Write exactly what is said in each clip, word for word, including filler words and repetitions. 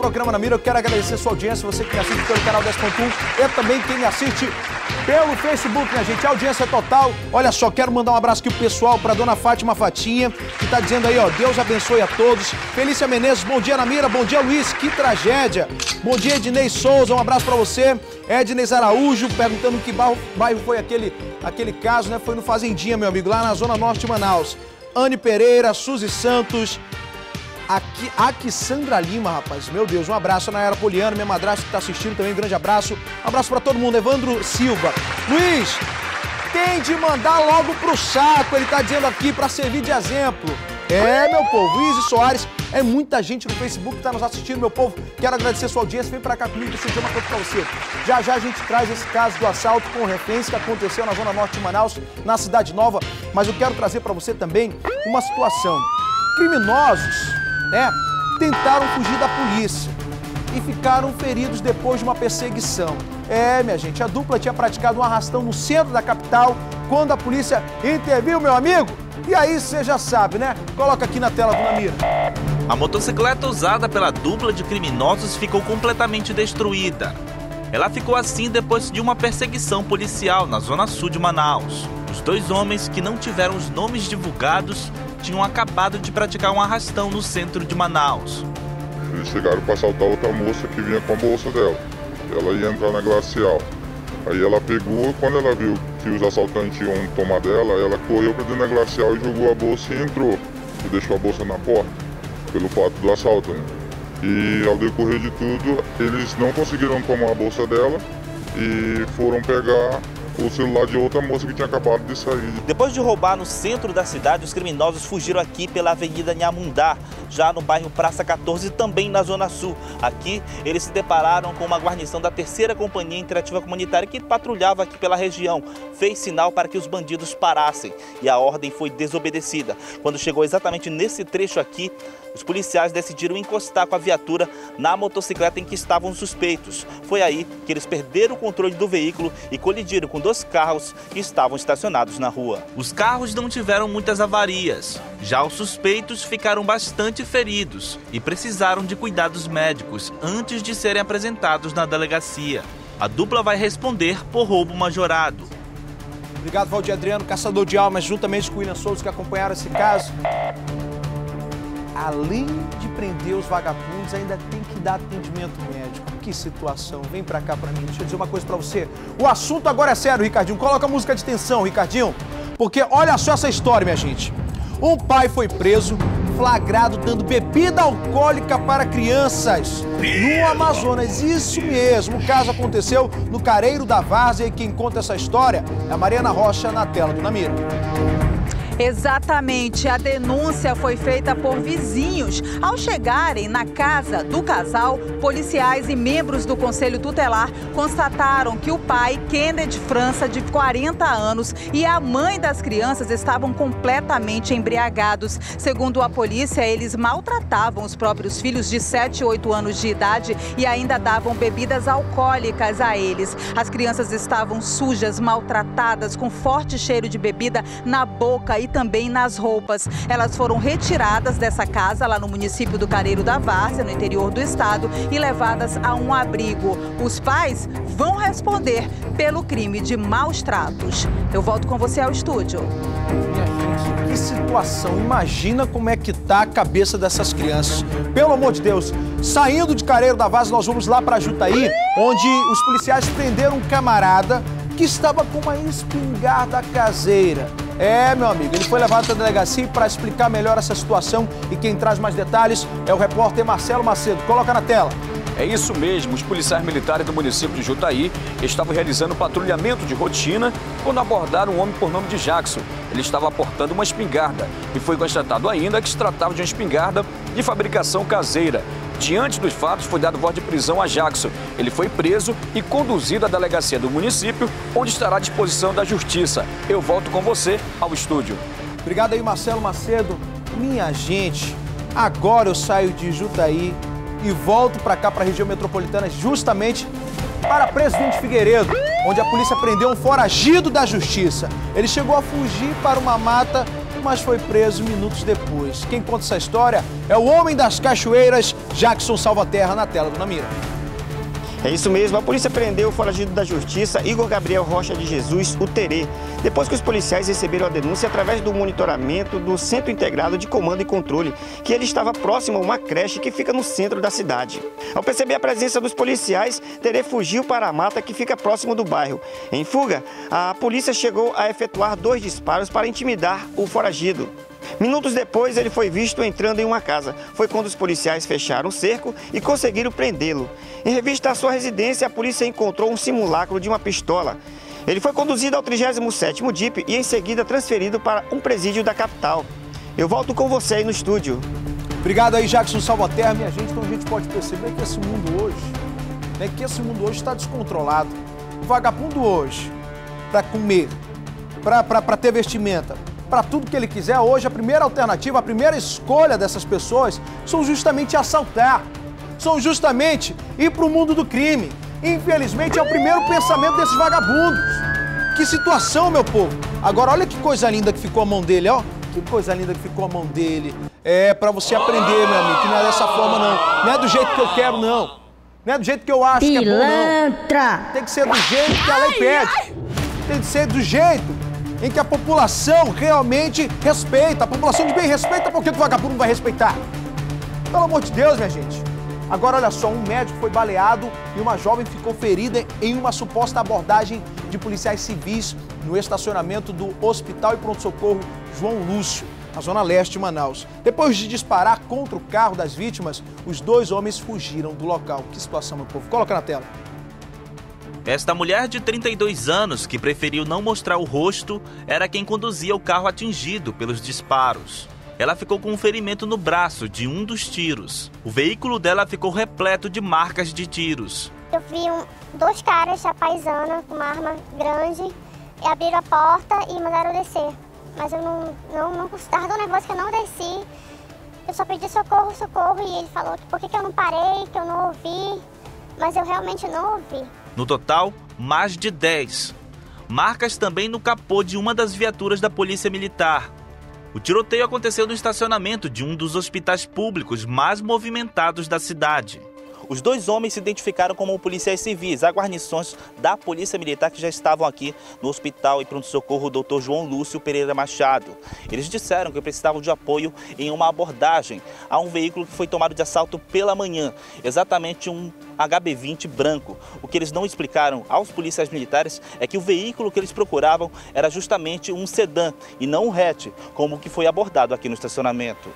programa Na Mira. Eu quero agradecer a sua audiência, você que me assiste pelo canal dez ponto um e também quem me assiste pelo Facebook, minha gente. A audiência é total. Olha só, quero mandar um abraço aqui pro pessoal, pra dona Fátima Fatinha, que tá dizendo aí, ó, Deus abençoe a todos. Felícia Menezes, bom dia, Na Mira. Bom dia, Luiz, que tragédia. Bom dia, Ednei Souza, um abraço pra você. Ednei Araújo, perguntando que bairro, bairro foi aquele, aquele caso, né? Foi no Fazendinha, meu amigo, lá na zona norte de Manaus. Anne Pereira, Suzy Santos, aqui, aqui Sandra Lima, rapaz, meu Deus, um abraço. Nayara Poliano, minha madrasta que tá assistindo também, um grande abraço. Um abraço pra todo mundo. Evandro Silva. Luiz, tem de mandar logo pro saco, ele tá dizendo aqui, pra servir de exemplo. É, meu povo, Luiz Soares, é muita gente no Facebook que tá nos assistindo, meu povo. Quero agradecer a sua audiência, vem pra cá comigo, deixa eu dizer uma coisa pra você. Já já a gente traz esse caso do assalto com reféns que aconteceu na zona norte de Manaus, na Cidade Nova, mas eu quero trazer pra você também uma situação. Criminosos, né, tentaram fugir da polícia e ficaram feridos depois de uma perseguição. É, minha gente, a dupla tinha praticado um arrastão no centro da capital quando a polícia interviu, meu amigo. E aí você já sabe, né? Coloca aqui na tela do Na Mira. A motocicleta usada pela dupla de criminosos ficou completamente destruída. Ela ficou assim depois de uma perseguição policial na zona sul de Manaus. Os dois homens, que não tiveram os nomes divulgados, tinham acabado de praticar um arrastão no centro de Manaus. Eles chegaram para assaltar outra moça que vinha com a bolsa dela. Ela ia entrar na Glacial. Aí ela pegou, quando ela viu que os assaltantes iam tomar dela, ela correu para dentro da Glacial e jogou a bolsa e entrou. E deixou a bolsa na porta, pelo fato do assalto, né? E ao decorrer de tudo, eles não conseguiram tomar a bolsa dela e foram pegar o celular de outra moça que tinha acabado de sair. Depois de roubar no centro da cidade, os criminosos fugiram aqui pela Avenida Nhamundá, já no bairro Praça quatorze, também na Zona Sul. Aqui, eles se depararam com uma guarnição da terceira Companhia Interativa Comunitária que patrulhava aqui pela região. Fez sinal para que os bandidos parassem e a ordem foi desobedecida. Quando chegou exatamente nesse trecho aqui, os policiais decidiram encostar com a viatura na motocicleta em que estavam os suspeitos. Foi aí que eles perderam o controle do veículo e colidiram com dois carros que estavam estacionados na rua. Os carros não tiveram muitas avarias. Já os suspeitos ficaram bastante feridos e precisaram de cuidados médicos antes de serem apresentados na delegacia. A dupla vai responder por roubo majorado. Obrigado, Valdir Adriano, caçador de almas, juntamente com o William Souza, que acompanharam esse caso. Além de prender os vagabundos, ainda tem que dar atendimento médico. Que situação. Vem pra cá pra mim. Deixa eu dizer uma coisa pra você. O assunto agora é sério, Ricardinho. Coloca a música de tensão, Ricardinho. Porque olha só essa história, minha gente. Um pai foi preso, flagrado dando bebida alcoólica para crianças no Amazonas. Isso mesmo. O caso aconteceu no Careiro da Várzea e quem conta essa história é a Mariana Rocha, na tela do Na Mira. Exatamente, a denúncia foi feita por vizinhos. Ao chegarem na casa do casal, policiais e membros do Conselho Tutelar constataram que o pai, Kennedy França, de quarenta anos, e a mãe das crianças estavam completamente embriagados. Segundo a polícia, eles maltratavam os próprios filhos de sete e oito anos de idade e ainda davam bebidas alcoólicas a eles. As crianças estavam sujas, maltratadas, com forte cheiro de bebida na boca e também nas roupas. Elas foram retiradas dessa casa lá no município do Careiro da Várzea, no interior do estado, e levadas a um abrigo. Os pais vão responder pelo crime de maus tratos. Eu volto com você ao estúdio. Minha gente, que situação. Imagina como é que tá a cabeça dessas crianças. Pelo amor de Deus, saindo de Careiro da Várzea, nós vamos lá para Jutaí, onde os policiais prenderam um camarada que estava com uma espingarda caseira. É, meu amigo, ele foi levado para a delegacia para explicar melhor essa situação e quem traz mais detalhes é o repórter Marcelo Macedo. Coloca na tela. É isso mesmo, os policiais militares do município de Jutaí estavam realizando patrulhamento de rotina quando abordaram um homem por nome de Jackson. Ele estava portando uma espingarda e foi constatado ainda que se tratava de uma espingarda de fabricação caseira. Diante dos fatos, foi dado voz de prisão a Jackson. Ele foi preso e conduzido à delegacia do município, onde estará à disposição da justiça. Eu volto com você ao estúdio. Obrigado aí, Marcelo Macedo. Minha gente, agora eu saio de Jutaí e volto para cá, para a região metropolitana, justamente para Presidente Figueiredo, onde a polícia prendeu um foragido da justiça. Ele chegou a fugir para uma mata mas foi preso minutos depois. Quem conta essa história é o homem das cachoeiras, Jackson Salvaterra, na tela do Namira. É isso mesmo, a polícia prendeu o foragido da justiça, Igor Gabriel Rocha de Jesus, o Terê, depois que os policiais receberam a denúncia através do monitoramento do Centro Integrado de Comando e Controle, que ele estava próximo a uma creche que fica no centro da cidade. Ao perceber a presença dos policiais, Terê fugiu para a mata que fica próximo do bairro. Em fuga, a polícia chegou a efetuar dois disparos para intimidar o foragido. Minutos depois, ele foi visto entrando em uma casa. Foi quando os policiais fecharam o cerco e conseguiram prendê-lo. Em revista à sua residência, a polícia encontrou um simulacro de uma pistola. Ele foi conduzido ao trigésimo sétimo D I P e em seguida transferido para um presídio da capital. Eu volto com você aí no estúdio. Obrigado aí, Jackson Salvaterra, minha gente. Então a gente pode perceber que esse mundo hoje, né, que esse mundo hoje está descontrolado. O vagabundo hoje, para comer, para ter vestimenta, para tudo que ele quiser, hoje a primeira alternativa, a primeira escolha dessas pessoas são justamente assaltar, são justamente ir para o mundo do crime. Infelizmente é o primeiro pensamento desses vagabundos. Que situação, meu povo. Agora olha que coisa linda que ficou a mão dele, ó. Que coisa linda que ficou a mão dele. É para você aprender, meu amigo, que não é dessa forma não. Não é do jeito que eu quero, não. Não é do jeito que eu acho que é bom, não. Tem que ser do jeito que a lei pede. Tem que ser do jeito em que a população realmente respeita. A população de bem respeita, por que o vagabundo não vai respeitar? Pelo amor de Deus, minha gente. Agora, olha só, um médico foi baleado e uma jovem ficou ferida em uma suposta abordagem de policiais civis no estacionamento do Hospital e Pronto-Socorro João Lúcio, na zona leste de Manaus. Depois de disparar contra o carro das vítimas, os dois homens fugiram do local. Que situação, meu povo. Coloca na tela. Esta mulher de trinta e dois anos, que preferiu não mostrar o rosto, era quem conduzia o carro atingido pelos disparos. Ela ficou com um ferimento no braço de um dos tiros. O veículo dela ficou repleto de marcas de tiros. Eu vi um, dois caras à paisana com uma arma grande, e abriram a porta e mandaram eu descer. Mas eu não, não, não estava tão nervosa que eu não desci. Eu só pedi socorro, socorro, e ele falou que por que, que eu não parei, que eu não ouvi. Mas eu realmente não ouvi. No total, mais de dez. Marcas também no capô de uma das viaturas da Polícia Militar. O tiroteio aconteceu no estacionamento de um dos hospitais públicos mais movimentados da cidade. Os dois homens se identificaram como policiais civis, as guarnições da Polícia Militar que já estavam aqui no Hospital e Pronto-Socorro doutor João Lúcio Pereira Machado. Eles disseram que precisavam de apoio em uma abordagem a um veículo que foi tomado de assalto pela manhã, exatamente um H B vinte branco. O que eles não explicaram aos policiais militares é que o veículo que eles procuravam era justamente um sedã e não um hatch, como o que foi abordado aqui no estacionamento.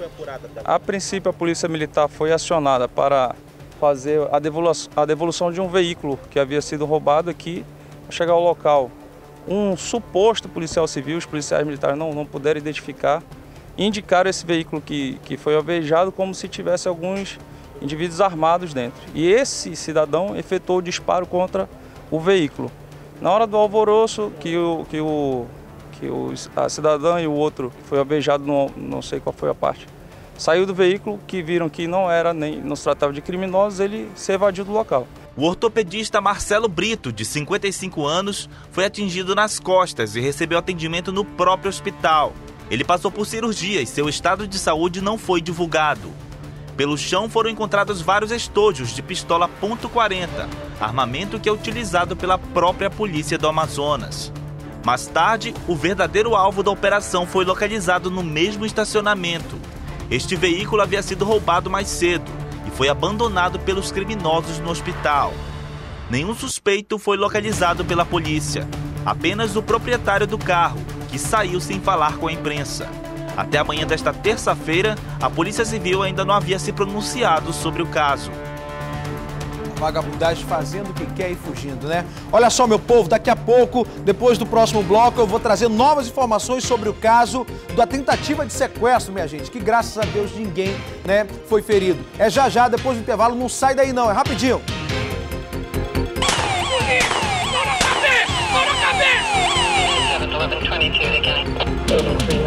A princípio, a Polícia Militar foi acionada para fazer a devolução, a devolução de um veículo que havia sido roubado aqui. Ao chegar ao local, um suposto policial civil, os policiais militares não, não puderam identificar, indicaram esse veículo que, que foi alvejado como se tivesse alguns indivíduos armados dentro. E esse cidadão efetuou o disparo contra o veículo. Na hora do alvoroço, que o, que o, que o a cidadã e o outro que foi alvejado, não, não sei qual foi a parte, saiu do veículo, que viram que não era nem não se tratava de criminosos, ele se evadiu do local. O ortopedista Marcelo Brito, de cinquenta e cinco anos, foi atingido nas costas e recebeu atendimento no próprio hospital. Ele passou por cirurgia e seu estado de saúde não foi divulgado. Pelo chão foram encontrados vários estojos de pistola ponto quarenta, armamento que é utilizado pela própria Polícia do Amazonas. Mais tarde, o verdadeiro alvo da operação foi localizado no mesmo estacionamento. Este veículo havia sido roubado mais cedo e foi abandonado pelos criminosos no hospital. Nenhum suspeito foi localizado pela polícia, apenas o proprietário do carro, que saiu sem falar com a imprensa. Até amanhã desta terça-feira, a Polícia Civil ainda não havia se pronunciado sobre o caso. Vagabundagem fazendo o que quer e fugindo, né? Olha só, meu povo, daqui a pouco, depois do próximo bloco, eu vou trazer novas informações sobre o caso da tentativa de sequestro, minha gente, que graças a Deus ninguém, né, foi ferido. É já já, depois do intervalo, não sai daí não, é rapidinho. Bora, cabeça! Bora, cabeça!